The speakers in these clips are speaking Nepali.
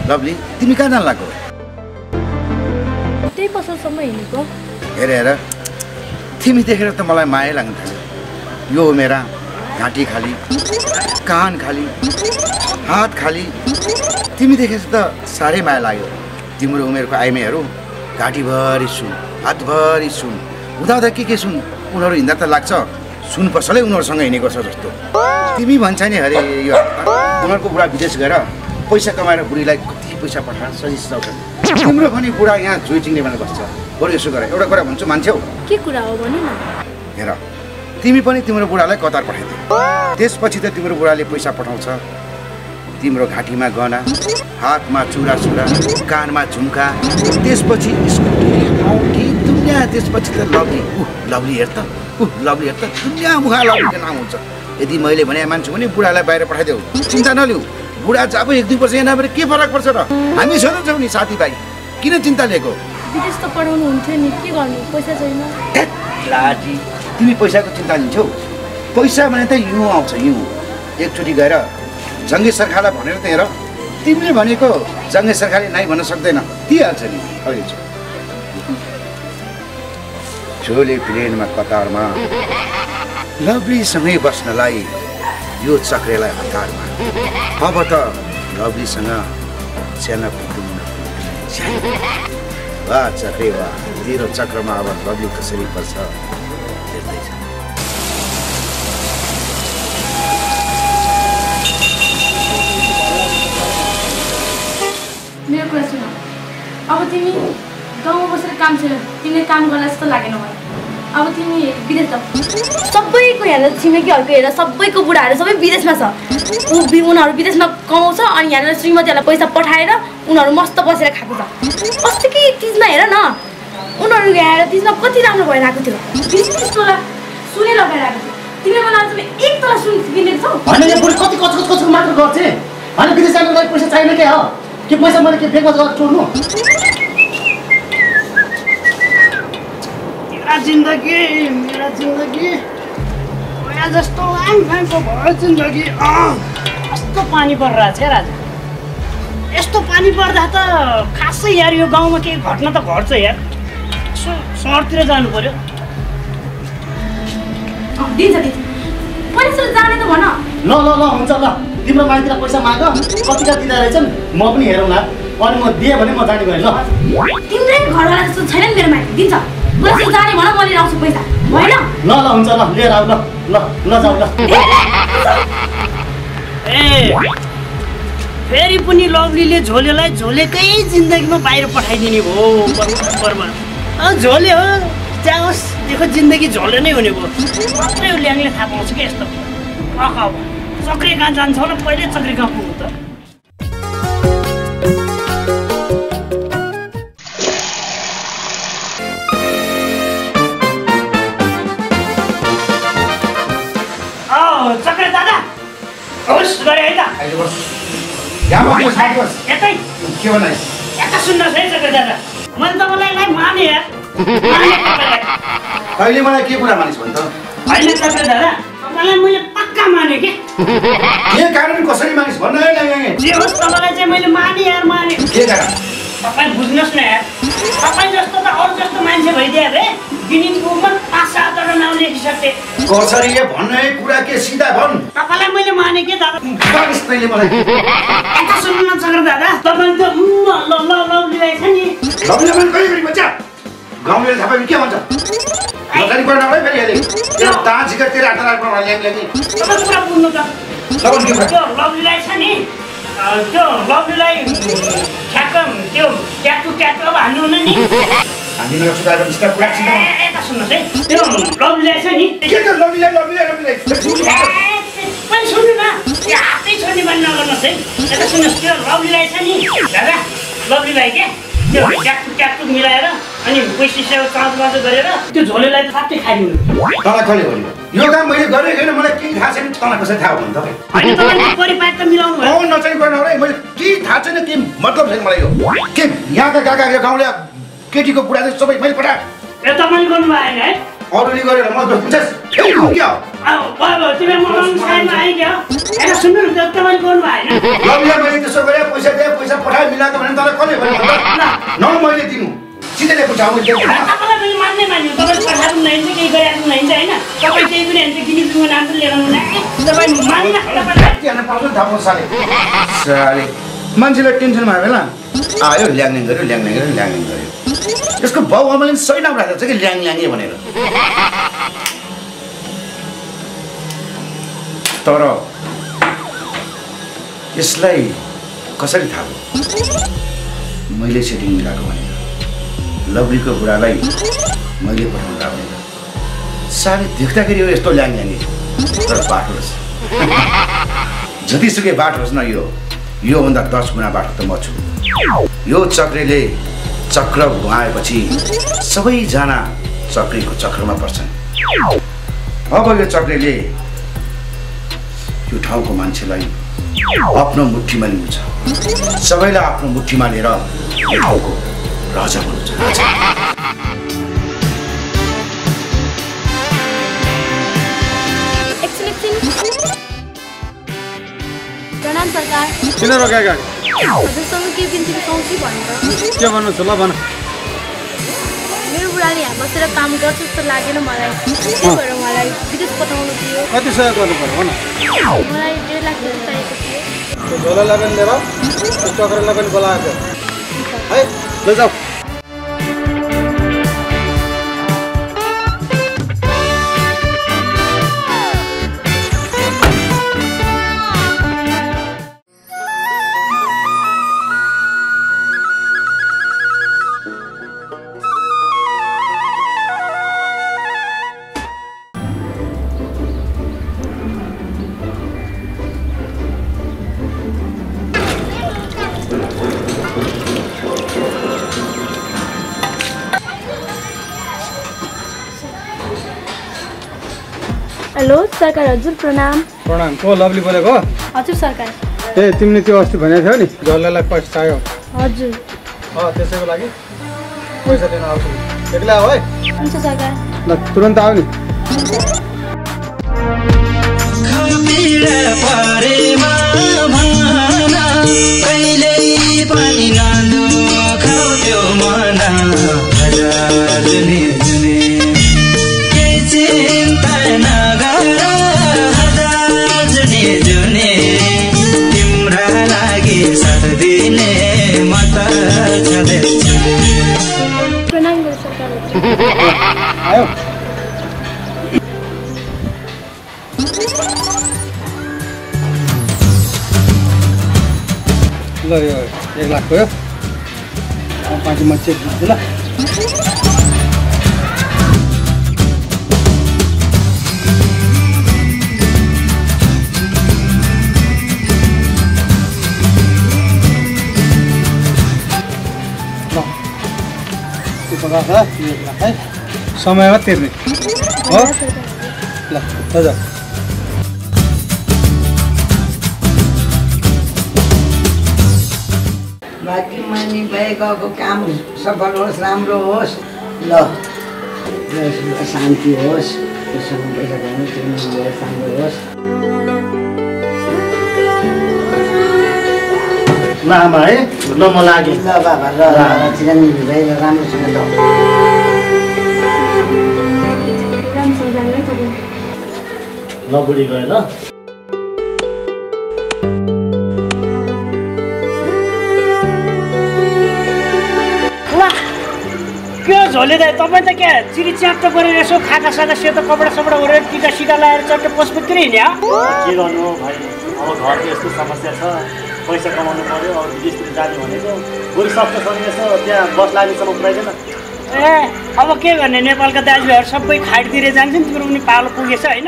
लभली तिमी कहाँ जान लाग्यो त्यही पसलसम्म हिँडेको हेर हेर तिमी देखेर त मलाई माया लाग्न थाल्यो यो मेरा घाँटी खाली कान खाली हात खाली तिमी देखेपछि त साह्रै माया लाग्यो तिम्रो उमेरको आइमेहरू घाँटीभरि सुन हातभरि सुन हुँदा के सुन उनीहरू हिँड्दा त लाग्छ सुन पसलै उनीहरूसँग हिँडेको छ जस्तो तिमी भन्छ नि अरे यो उनीहरूको बुढा विदेश गएर पैसा कमाएर बुढीलाई कति पैसा पठाएर सजिलो आउँछ तिम्रो पनि बुढा यहाँ जोइ चिङ्ने भनेर बस्छ बरु यसो गर एउटा कुरा भन्छु मान्छेौ के कुरा हो भन्नु न हेर तिमी पनि तिम्रो बुढालाई कतार पठाइदियो त्यसपछि त तिम्रो बुढाले पैसा पठाउँछ तिम्रो घाँटीमा गहना हातमा चुरा कानमा झुम्का त्यसपछि स्कुटी औँठी दुनियाँ त्यसपछि त लभली हेर त लभली हेर त दुनियाँ मुखा लभलीको नाम हुन्छ यदि मैले भने मान्छु भने बुढालाई बाहिर पठाइदेऊ चिन्ता नलिऊ बुढा अब 1-2 वर्ष यहाँ नभएर के फरक पर्छ र हामी छौँ नि साथीभाइ किन चिन्ता लिएको विदेश त पढाउनु हुन्थ्यो नि के गर्नु पैसा छैन लाजी तिमी पैसाको चिन्ता लिन्छौ पैसा भने त युँ आउँछ युँ एकचोटि गएर जङ्गे सरकारलाई भनेर त हेर तिमीले भनेको जङ्गे सरकारले नाइ भन्न सक्दैन दिइहाल्छ नि अहिले झोले प्लेनमा कतारमा लभलीसँगै बस्नलाई यो चक्रेलाई हतारमा अब त लभलीसँग सानो वाह चक्रे वाह तेरो चक्रमा अब लभली कसरी पर्छ हेर्दैछ मेरो कुरा सुन अब तिमी गाउँमा बसेर काम छैन तिमीले काम गर्ला जस्तो लागेन मलाई अब तिमी विदेश जाऊ सबैको हेरेर छिमेकीहरूको हेरेर सबैको बुढाहरू सबै विदेशमा छ उनीहरू विदेशमा कमाउँछ अनि यहाँनिर श्रीमतीहरूलाई पैसा पठाएर उनीहरू मस्त बसेर खाएको छ अस्तिकै तिजमा हेर न उनीहरू यहाँ तिजमा कति राम्रो भएर आएको थियो 20 तोला सुनै लगाएर आएको थियो तिमीले मलाई आज 1 तोला सुन किनेको छौ हैन यो बुढी कति कच मात्र गर्छ हैन विदेश जानुलाई पैसा चाहिएन के हो के पैसा मैले के बेगमा गएर चोर्नु मेरा जिन्दगी ओया जस्तो लामको भयो जिन्दगी कस्तो पानी परिरहेछ राजा यस्तो पानी पर्दा त खासै यार यो गाउँमा केही घटना त घट्छ यार सहरतिर जानु पर्यो दिन्छ पैसा जाने त भन ल हुन्छ ल तिम्रो माइतीलाई पैसा माग कतिका दिँदा रहेछन् म पनि हेरौँला अनि म दिए भने म जाने गएँ ल तिम्रै घरवाला जस्तो छैन नि मेरो माइती दिन्छ पैसा जाने भन म लिएर आउँछु पैसा होइन ल हुन्छ ल लिएर आऊ ल जाऊ ल ए फेरि पनि लभलीले झोलेलाई झोलेकै जिन्दगीमा बाहिर पठाइदिने भयो बर्बर झोले हो जाओस् देखो जिन्दगी झोले नै हुने भयो मात्रै ल्याङले थाहा पाउँछ कि यस्तो चक्रे कहाँ जान्छ होला पहिले चक्रे कहाँ पुग्नु त चक्रे दादा होस् गरे है त यतै के बनाइ यता सुन्नुहोस् है चक्रे दादा मैले तपाईँलाई माने यार कहिले मलाई के कुरा मानिस भन् त होइन चक्रे दादा तपाईँलाई मैले पक्का माने के कारण कसरी मानिस भन्न जे होस् तपाईँलाई चाहिँ मैले माने यार माने के कारण तपाईँ बुझ्नुहोस् न यार तपाईँ जस्तो त अरू जस्तो मान्छे भइदियो रे गिनिज बुकमा 5-7 नाउँ लेखिसके कसरी भन्ने कुरा के सिधा भन् तपाईँलाई मैले माने के दादा मानिस तैँले मलाई यता सुन्नु न चक्र दादा तपाईँ त लभली छ नि लभली कहिले गरी भन्छ गाउँले थाहा पायो के भन्छ नजानी पर्न है फेरि अहिले त्यो दाँत झिकेर तेरो हात राख्नु ल्याङ ल्याङ तपाईँ कुरा बुझ्नु त त्यो लभलीलाई छ नि त्यो लभलीलाई ठ्याक्क त्यो ट्याटु अब हान्नु हुन नि हामीलाई सुधार बिस्तार कुरा छिटो यता सुन्नुहोस् है त्यो लभलीलाई छ नि के त लभलीलाई पनि सुन्नु न त्यो हातै छोड्ने भन्ने नगर्नुहोस् है यता सुन्नुहोस् त्यो लभलीलाई छ नि दादा लभलीलाई के त्यो ट्याटु मिलाएर अनि पैसा चाँचो गरेर त्यो झोलेलाई त साँच्चै खाइदिनु तँलाई कहिले भन्यो यो काम मैले गरेको छैन मलाई केही थाहा छैन तँलाई कसरी थाहा भन्नु तपाईँ होइन तपाईँले परिपाट त मिलाउनु भयो नचाहिँ गर्न है मैले केही थाहा छैन के मतलब छैन मलाई यो के यहाँका काका गाउँले केटीको बुढा सबै मैले पठाएँ ए तपाईँले गर्नु भएन है अरूले गरेर म जस क्या बाबा तिमी मलाई साइडमा आइग्यो हैन सुन्नु न तपाईले गर्नु भएन लबिया मैले त्यसो गरे पैसा दे पैसा पठाए मिलाएको भने तँलाई कसले भन्यो न मैले दिनु सिधैले पुछाउ मैले तपाईलाई पनि मान्नै मान्यो तपाईले पठाउनु नै हुन्छ केही गरिहाल्नु नै हुन्छ हैन तपाई केही पनि हुन्छ किन तिम्रो नाम पनि लिएर आउनु तपाई मान्न तपाई के गर्न पाउँछ थाहा पाउँछ साले मान्छेलाई टेन्सन भयो बेला आयो ल्याङल्याङ गर्यो ल्याङल्याङ गर्यो यसको बाउ आमाले सही नाम राखेको छ कि ल्याङल्याङे भनेर तर यसलाई कसरी थाहा भयो मैले सेटिङ मिलाएको भनेर लभलीको बुढालाई मैले पठाउँदा भनेर साले देख्दाखेरि यो यस्तो ल्याङल्याङे तर बाटो रहेछ जतिसुकै बाटो होस् न योभन्दा 10 गुणा बाटो त म छु यो चक्रेले चक्र घुमाएपछि सबैजना चक्रीको चक्रमा पर्छन् अब यो चक्रेले यो ठाउँको मान्छेलाई आफ्नो मुठीमा लिनु छ सबैलाई आफ्नो मुठीमा लिएर यो ठाउँको राजा बन्नु छ प्रणाम सरकार किन रोकेका हजुरसँग के बिन्ती पाउँ कि भनेर के भन्नु छ ल भन मेरो बुढाले यहाँ बसेर काम गर्छ जस्तो लागेन मलाई त्यही भएर मलाई विदेश पठाउनु थियो कति सहयोग गर्नु पर्यो भन मलाई 1.5 लाख चाहिएको थियो त्यो झोलालाई पनि लिएर त्यो चक्रेलाई पनि बोलाएको है ल जाऊ हेलो सरकार हजुर प्रणाम को लभली बोलेको हजुर सरकार ए तिमीले त्यो अस्ति भनेको थियौ नि झोलालाई पैसा चाहियो हजुर त्यसैको लागि पैसा लिन आउँछु एक्लै आऊ है हुन्छ सरकार ल तुरन्त आऊ नि प्रणाम गर्छु सरकार आयो ल यो 1 लाख भयो 5 म चेक दिन्छु ल है समयमा तिर्ने हो ल जाऊ बाँकी मानि भइगएको काम सफल होस् राम्रो होस् ल शान्ति होस् त्यससँग पैसा कमाउनु तिर्नु राम्रो होस् ल आमा है ल म लागेँ ल बाबा ल चिरञ्जीवी भाइ राम्रोसँग ल ल बुढी गयो ल के झोले दाइ तपाईँ त क्या चिरी च्याप्प गरेर यसो खाका साका सेतो कपडा सपडा ओरेर टिका सिका लगाएर चट्टे पशुपतिर हिँड्यो के गर्नु हो भाइ अब घरको यस्तो समस्या छ पैसा कमाउनु पर्यो अब विदेशतिर जाने भनेको बरु सक्छ यसो त्यहाँ बस लाग्नेसम्म पुऱ्याइदैन ए अब के गर्ने नेपालका दाजुभाइहरू सबै खाडतिर जान्छन् तिम्रो पनि पालो पुगेछ होइन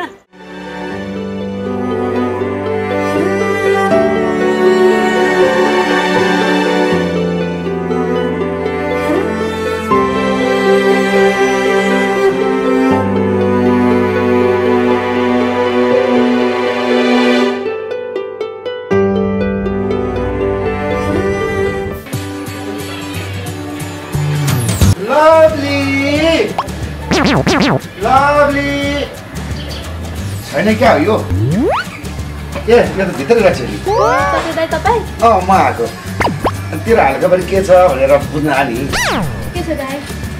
लभली छैन क्या हो यो ए यो त भित्र रहेछ नि तपाईँ म आएको अनि तेरो हालखबर के छ भनेर बुझ्न आनी के छ दाइ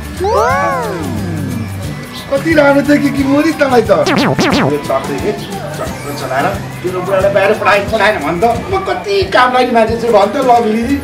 कति राम्रो थियो कि मोरी तँलाई त यो चक्री के चक्र चलाएर तेरो बुढालाई बाहिर पठाएन भन् त म कति काम लाग्ने मान्छे छु भन् त लभली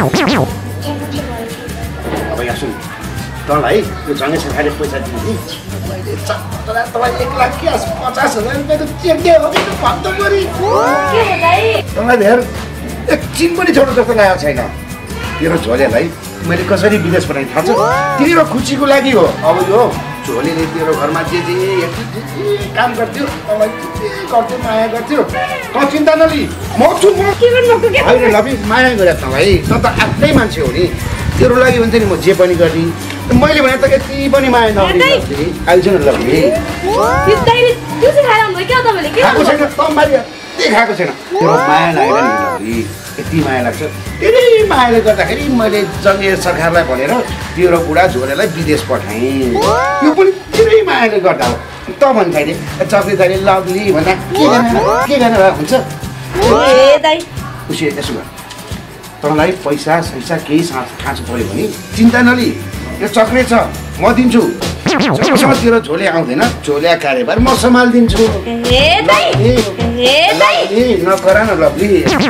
अब यहाँ सुन तँलाई यो जङ्गे सरकारले पैसा दिनु नि मैले तँलाई 1,50,000 रुपियाँ त चेक दियो हो कि भन् त मोरी तँलाई धेर एकछिन पनि छोड्नु जस्तो लागेको छैन तेरो झोलेलाई मैले कसरी विदेश पठाएँ थाहा छ तेरो खुसीको लागि हो अब यो झोलेले तेरो घरमा जे काम गर्थ्यो तँलाई जे गर्थ्यो माया गर्थ्यो त चिन्ता नलि म छु होइन लभी माया गरे तँलाई त त आफ्नै मान्छे हो नि तेरो लागि भन्छ नि म जे पनि गर्ने मैले भने त यति पनि माया नगर्ने आइज न लभी खाएको छैन तँबारी त्यही खाएको छैन तेरो माया लागेर नि लभी यति माया लाग्छ त्यही मायाले गर्दाखेरि मैले जङ्गे सरकारलाई भनेर तेरो बुढा झोलेलाई विदेश पठाएँ यो पनि तिनै मायाले गर्दा हो त भन्दाखेरि चक्रीदारी लभली भन्दा के गर्न हुन्छ उसो यसो गर तँलाई पैसा सैसा केही खाँचो पऱ्यो भने चिन्ता नलि यो चक्रे छ म दिन्छु जबसम्म तेरो झोले आउँदैन झोले कार्यभार म सम्हालिदिन्छु नकरा न लभली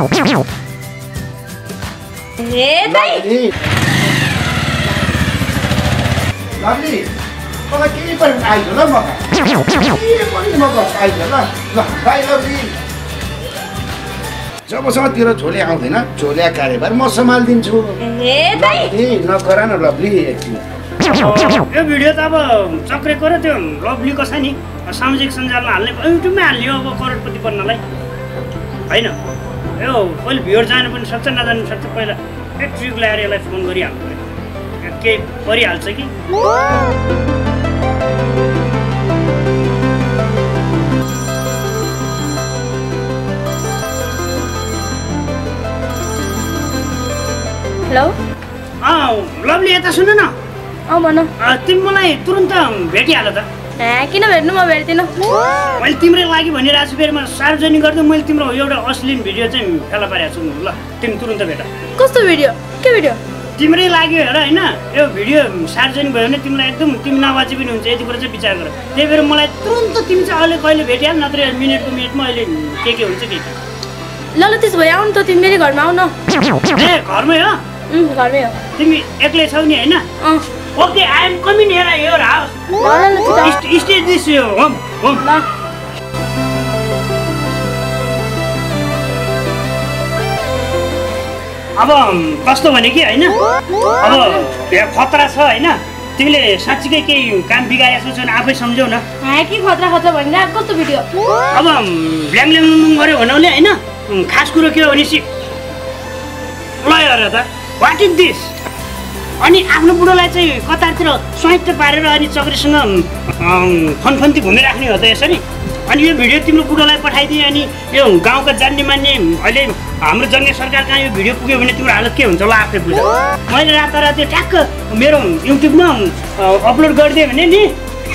लभली मलाई केही पनि आइज ल म आइज ल बाई लभली जबसम्म तेरो झोले आउँदैन झोले कार्यभार म सम्हालिदिन्छु नकरा न लभली एकछिन यो भिडियो त अब चक्रेको र त्यो लभलीको छ नि सामाजिक सञ्जालमा हाल्ने युट्युबमै हाल्ने हो अब करोडपति बन्नलाई होइन यो पहिले भ्युर जानु पनि सक्छ नजानु सक्छ पहिला एक ट्रिक ल्याएर यसलाई फोन गरिहाल्नु पऱ्यो केही परिहाल्छ कि हेलो लभली यता सुन न भन तिमी मलाई तुरुन्त भेटिहाल त किन भेट्नु म भेट्दिनँ मैले तिम्रै लागि भनिरहेको छु फेरि म सार्वजनिक गर्दै मैले तिम्रो एउटा अश्लील भिडियो चाहिँ फेला पारेको छु ल तिमी तुरुन्त भेट कस्तो भिडियो के भिडियो तिम्रै लागि हेर होइन यो भिडियो सार्वजनिक भयो भने तिमीलाई एकदम तिमी नबाची पनि हुन्छ यति कुरा चाहिँ विचार गर त्यही भएर मलाई तुरुन्त तिमी चाहिँ अहिले कहिले भेटिहाल नत्र मिनेटको मिनेटमा अहिले के हुन्छ के ल त्यसो भए आउनु त तिमी मेरो घरमा आउन ए घरमै हो घरमै हो तिमी एक्लै छौ नि होइन okay I am coming here your house stay this home अब कस्तो भने कि होइन अब खतरा छ होइन तिमीले साँच्चीकै केही काम बिगारेको छौ आफै सम्झौ न के खतरा खतरा भन्दा कस्तो भिडियो अब ब्ल्याङ गऱ्यो भन्नाले होइन खास कुरो के हो भनेपछि ल हेर त वाट इज दिस अनि आफ्नो बुढोलाई चाहिँ कतारतिर स्वाइट पारेर अनि चक्रीसँग फनफन्ती घुमिराख्ने हो त यसरी अनि यो भिडियो तिम्रो बुढोलाई पठाइदिए अनि यो गाउँका जान्ने मान्ने अहिले हाम्रो जङ्गे सरकार कहाँ यो भिडियो पुग्यो भने तिम्रो हालत के हुन्छ ल आफै बुझ मैले राताराति ट्याक्क मेरो युट्युबमा अपलोड गरिदिएँ भने नि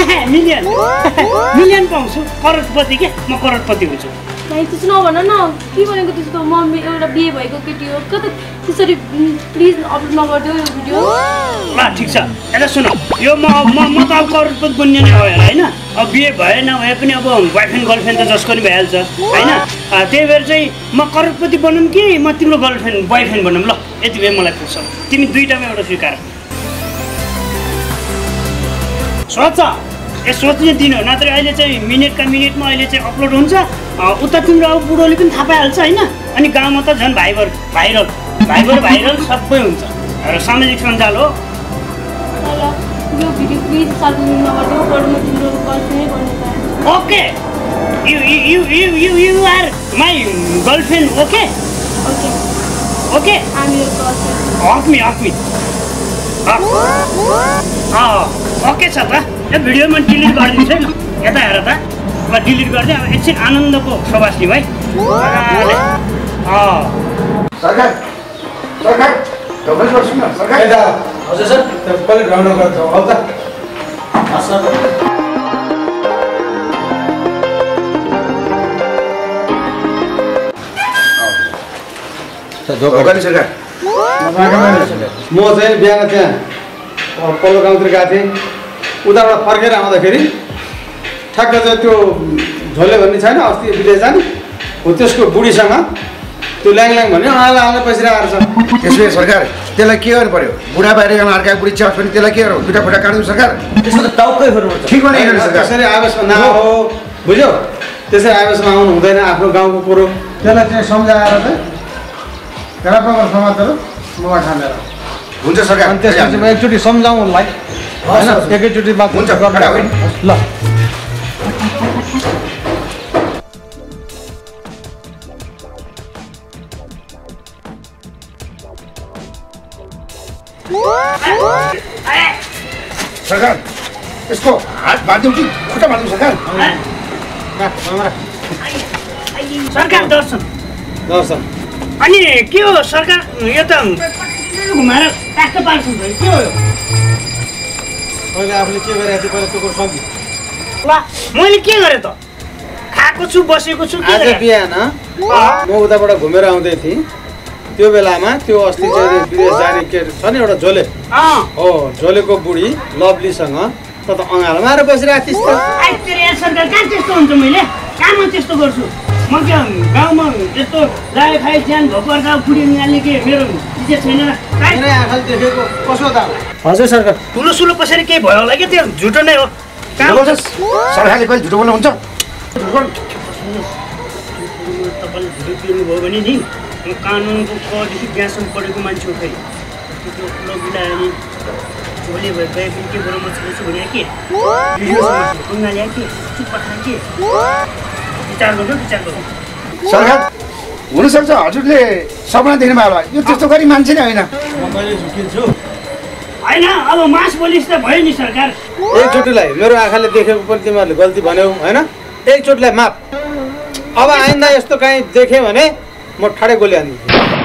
मिलियन पाउँछु करोडपति के म करोडपति हुन्छु त्यसो नभन न के भनेको त्यस्तो म एउटा बिहे भएको केटी हो कता त्यसरी प्लिज अपलोड नगरिदेऊ यो भिडियो ल ठिक छ यता सुन यो म त अब करोडपति बन्ने नै हो होइन अब बिहे भए नभए पनि अब बोयफ्रेन्ड गर्लफ्रेन्ड त जसको नि भइहाल्छ होइन त्यही भएर चाहिँ म करोडपति बनौँ कि म तिम्रो गर्लफ्रेन्ड बोयफ्रेन्ड बनौँ ल यति भए मलाई पुग्छ तिमी दुईटामा एउटा स्वीकार सोच ए सोच्ने दिन हो नत्र अहिले चाहिँ मिनेटका मिनेटमा अहिले चाहिँ अपलोड हुन्छ उता तिम्रो अब बुढोले पनि थाहा पाइहाल्छ होइन अनि गाउँमा त झन् भाइरल सबै हुन्छ र सामाजिक सञ्जाल हो okay you are my girlfriend okay okay hug me okay छ त यो भिडियो म डिलिट गरिदिन्छु है ल यता हेर त ल डिलिट गरिदिएँ अब एकछिन आनन्दको प्रवास लिउँ है सरकार हजुर सर पहिले ग्राउन्ड गर्छ धोका सरकार म चाहिँ बिहान त्यहाँ पल्लो गाउँतिर गएको थिएँ उताबाट फर्केर आउँदाखेरि ठ्याक्क चाहिँ त्यो झोले भन्ने छैन अस्ति विदेश जाने हो त्यसको बुढीसँग त्यो ल्याङ भन्यो आला बसिरहेको छ। त्यसो भए सरकार त्यसलाई के गर्नु पर्यो? बुढा बाहिर जान अर्का बुढी च्यास पनि त्यसलाई के गर्नु? दुईटा फुटा काट्नु सरकार। त्यसको त टाउकै फेर्नुपर्छ। ठिक भने त्यसरी आवेशमा नहो बुझ्यो? त्यसरी आवेशमा आउनु हुँदैन आफ्नो गाउँको कुरो त्यसलाई चाहिँ सम्झाएर चाहिँ ग्राफमा समातेर ममा खानेर हुन्छ सरकार। अनि त्यसपछि म एकचोटि सम्झाउँ उसलाई होइन एकैचोटि बात हुन्छ ल। सरकार यसको हात बाँधिदिउँ कि खुट्टा बाँधिदिउँ सरकार? सरकार दर्शन अनि के हो सरकार यो त घुमाएर काट्न पार्छ के हो मैले आफूले के गरेको थिएँ पहिला त्यो कुरो सम्झి ल मैले के गरेँ त खाएको छु बसेको छु आज बिहान म उताबाट घुमेर आउँदै थिएँ त्यो बेलामा त्यो अस्ति चाहिँ विदेश जाने के छ नि एउटा झोले हो झोलेको बुढी लभलीसँग त अँगालोमा आएर बसिरहेको थिइस् त। सरकार कहाँ त्यस्तो हुन्छ मैले कहाँमा त्यस्तो गर्छु म क्या गाउँमा त्यस्तो गाई खाए ज्यान भोपर्दा बुढी निहाल्ने के मेरो इज्जत छैन मेरै आँखाले देखेको कसो त हजुर सरकार ठुलो सुलो कसरी केही भयो होला क्या त्यो झुटो नै हो सरकारले कहिले झुटो बोल्नु हुन्छ? तपाईँले झुटो पिउनुभयो भने नि म कानुनको कदेखि ग्यासम्म पढेको मान्छे हो खै त्यो ठुलो बुढायो नि झोले भयो गए पनि के बरु म छोडेछु भने के ढुङ्गाले के चुप्पा खाने के विचार गर्नु सरकार हुनसक्छ हजुरले सपना देख्नु भयो होला यो त्यस्तो गरी मान्छे नै होइन। म कहिले झुकिन्छु होइन अब मास बोलिस त भयो नि सरकार। एकचोटिलाई मेरो आँखाले देखेको पनि तिमीहरूले गल्ती भन्यौ होइन एकचोटिलाई माफ अब आइन्दा यस्तो काहीँ देखेँ भने म ठाडै गोली हान्दिन्छु।